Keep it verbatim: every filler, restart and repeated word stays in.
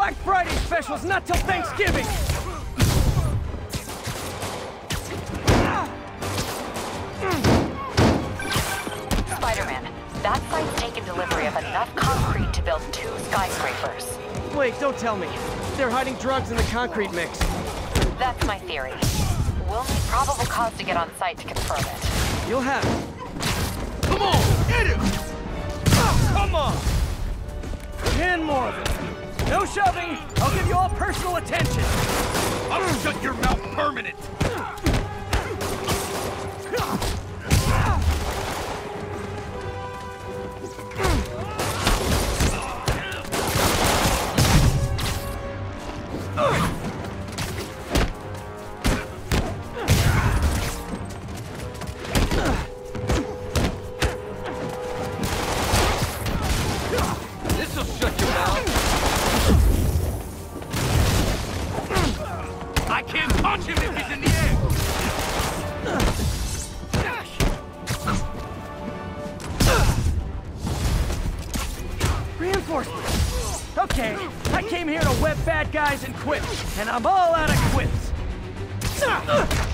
Black Friday special's not till Thanksgiving! Spider-Man, that site's taken delivery of enough concrete to build two skyscrapers. Wait, don't tell me. They're hiding drugs in the concrete mix. That's my theory. We'll need probable cause to get on site to confirm it. You'll have it. Come on, get him! Oh, come on! Ten more of it. No shoving. I'll give you all personal attention. I'll shut your mouth permanent! This'll shut your mouth! I can't punch him if he's in the air! Reinforcements. Okay, I came here to web bad guys and quit, and I'm all out of quips.